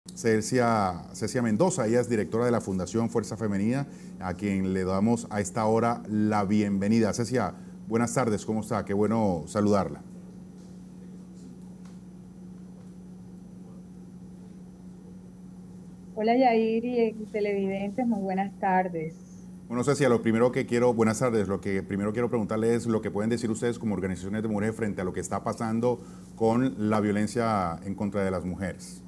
Cecia Mendoza. Ella es directora de la Fundación Fuerza Femenina, a quien le damos a esta hora la bienvenida. Cecia, buenas tardes, ¿cómo está? Qué bueno saludarla. Hola Yair y televidentes, muy buenas tardes. Bueno, Cecia, buenas tardes, lo que primero quiero preguntarle es lo que pueden decir ustedes como organizaciones de mujeres frente a lo que está pasando con la violencia en contra de las mujeres.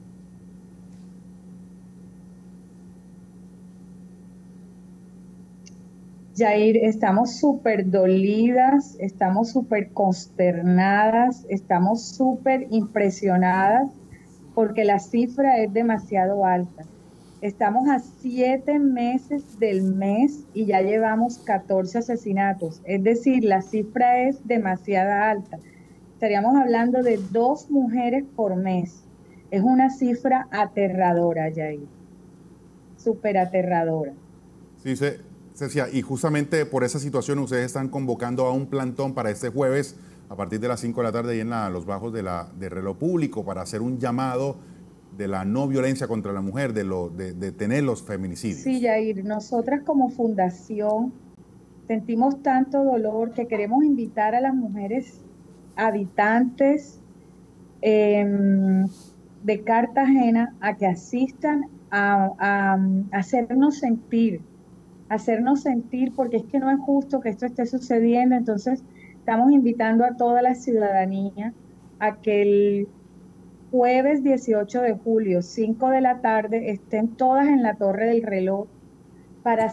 Yair, estamos súper dolidas, estamos súper consternadas, estamos súper impresionadas porque la cifra es demasiado alta. Estamos a 7 meses del mes y ya llevamos 14 asesinatos, es decir, la cifra es demasiado alta. Estaríamos hablando de 2 mujeres por mes. Es una cifra aterradora, Yair, súper aterradora. Sí, Cecia, y justamente por esa situación ustedes están convocando a un plantón para este jueves a partir de las 5 de la tarde ahí en los bajos de Reloj Público para hacer un llamado de la no violencia contra la mujer, de detener los Sí, feminicidios. Yair, nosotras como fundación sentimos tanto dolor que queremos invitar a las mujeres habitantes em, de Cartagena a que asistan a hacernos sentir, porque es que no es justo que esto esté sucediendo. Entonces, estamos invitando a toda la ciudadanía a que el jueves 18 de julio, 5 de la tarde, estén todas en la Torre del Reloj para,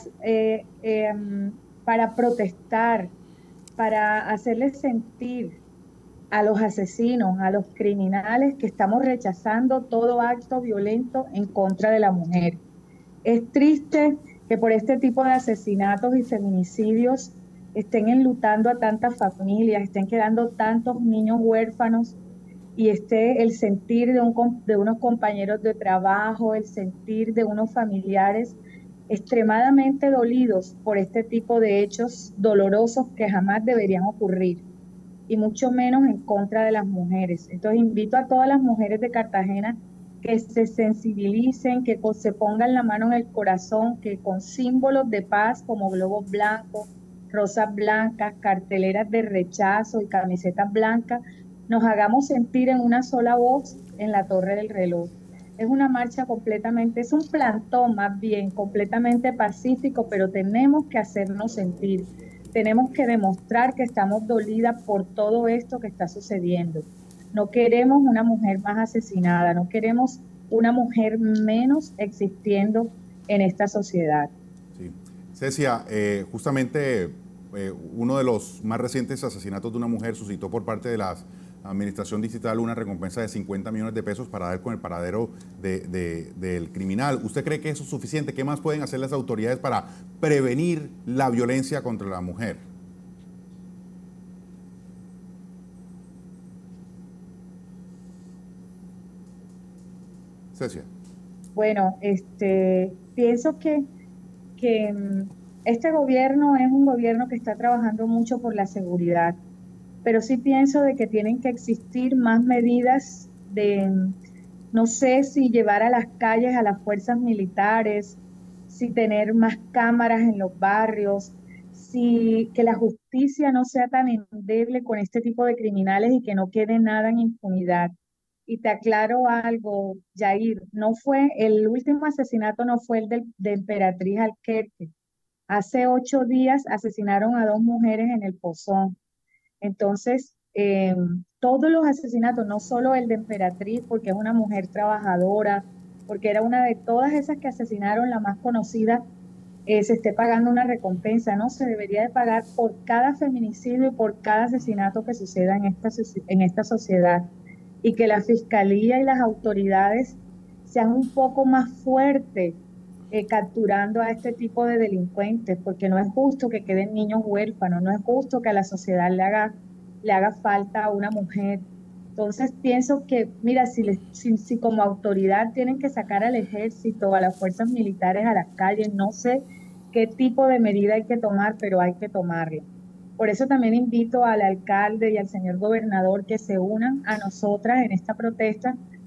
para protestar, para hacerles sentir a los asesinos, a los criminales, que estamos rechazando todo acto violento en contra de la mujer. Es triste que por este tipo de asesinatos y feminicidios estén enlutando a tantas familias, estén quedando tantos niños huérfanos y esté el sentir de unos compañeros de trabajo, el sentir de unos familiares extremadamente dolidos por este tipo de hechos dolorosos que jamás deberían ocurrir y mucho menos en contra de las mujeres. Entonces invito a todas las mujeres de Cartagena que se sensibilicen, que se pongan la mano en el corazón, que con símbolos de paz como globos blancos, rosas blancas, carteleras de rechazo y camisetas blancas, nos hagamos sentir en una sola voz en la Torre del Reloj. Es una marcha completamente, es un plantón más bien, completamente pacífico, pero tenemos que hacernos sentir. Tenemos que demostrar que estamos dolidas por todo esto que está sucediendo. No queremos una mujer más asesinada, no queremos una mujer menos existiendo en esta sociedad. Sí. Cecia, justamente uno de los más recientes asesinatos de una mujer suscitó por parte de la Administración Digital una recompensa de 50 millones de pesos para dar con el paradero del criminal. ¿Usted cree que eso es suficiente? ¿Qué más pueden hacer las autoridades para prevenir la violencia contra la mujer? Cecia. Bueno, pienso que este gobierno es un gobierno que está trabajando mucho por la seguridad, pero sí pienso de que tienen que existir más medidas no sé si llevar a las calles a las fuerzas militares, si tener más cámaras en los barrios, si que la justicia no sea tan endeble con este tipo de criminales y que no quede nada en impunidad. Y te aclaro algo, Jair, no fue el último asesinato, no fue el de Emperatriz Alquerque. Hace 8 días asesinaron a 2 mujeres en el Pozón. Entonces, todos los asesinatos, no solo el de Emperatriz, porque es una mujer trabajadora, porque era una de todas esas que asesinaron, la más conocida, se esté pagando una recompensa, ¿no? Se debería de pagar por cada feminicidio y por cada asesinato que suceda en esta sociedad. Y que la fiscalía y las autoridades sean un poco más fuertes capturando a este tipo de delincuentes, porque no es justo que queden niños huérfanos, no es justo que a la sociedad le haga falta a una mujer. Entonces pienso que, mira, si como autoridad tienen que sacar al ejército, a las fuerzas militares a las calles, no sé qué tipo de medida hay que tomar, pero hay que tomarla. Por eso también invito al alcalde y al señor gobernador que se unan a nosotras en esta protesta,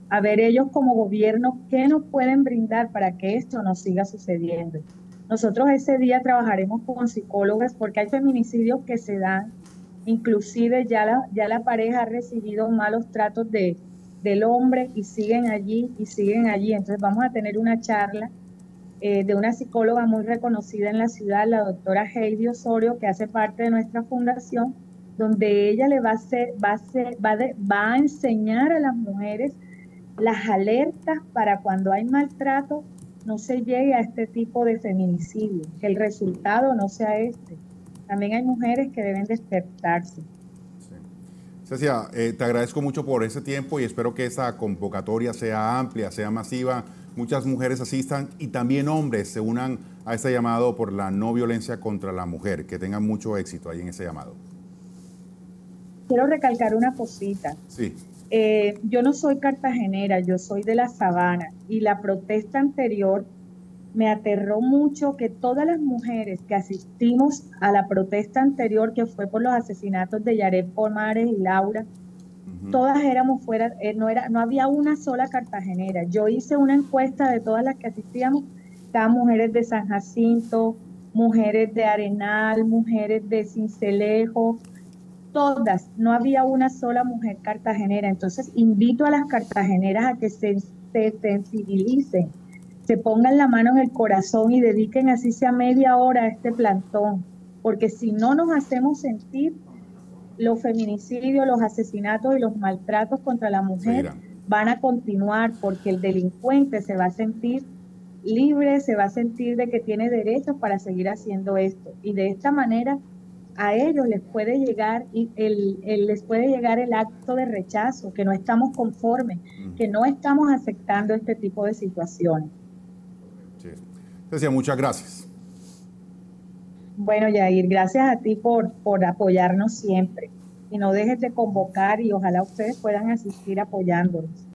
a ver ellos como gobierno qué nos pueden brindar para que esto no siga sucediendo. Nosotros ese día trabajaremos con psicólogas porque hay feminicidios que se dan, inclusive ya la pareja ha recibido malos tratos del hombre y siguen allí y siguen allí. Entonces vamos a tener una charla de una psicóloga muy reconocida en la ciudad, la doctora Heidi Osorio, que hace parte de nuestra fundación, donde ella le va a hacer, va a hacer, va a enseñar a las mujeres las alertas para cuando hay maltrato no se llegue a este tipo de feminicidio, que el resultado no sea este. También hay mujeres que deben despertarse. Sí. Cecia, te agradezco mucho por ese tiempo y espero que esa convocatoria sea amplia, sea masiva, muchas mujeres asistan y también hombres se unan a este llamado por la no violencia contra la mujer, que tengan mucho éxito ahí en ese llamado. Quiero recalcar una cosita. Sí. Yo no soy cartagenera, yo soy de la Sabana y la protesta anterior me aterró mucho que todas las mujeres que asistimos a la protesta anterior, que fue por los asesinatos de Yaret Pomares y Laura, todas éramos fuera, no había una sola cartagenera. Yo hice una encuesta de todas las que asistíamos, estaban mujeres de San Jacinto, mujeres de Arenal, mujeres de Sincelejo, todas, no había una sola mujer cartagenera. Entonces invito a las cartageneras a que se sensibilicen, se pongan la mano en el corazón y dediquen así sea media hora a este plantón, porque si no nos hacemos sentir, los feminicidios, los asesinatos y los maltratos contra la mujer van a continuar, porque el delincuente se va a sentir libre, se va a sentir de que tiene derechos para seguir haciendo esto. Y de esta manera a ellos les puede llegar les puede llegar el acto de rechazo, que no estamos conformes, que no estamos aceptando este tipo de situaciones. Sí. Cecia, muchas gracias. Bueno, Yair, gracias a ti por apoyarnos siempre. Y no dejes de convocar y ojalá ustedes puedan asistir apoyándonos.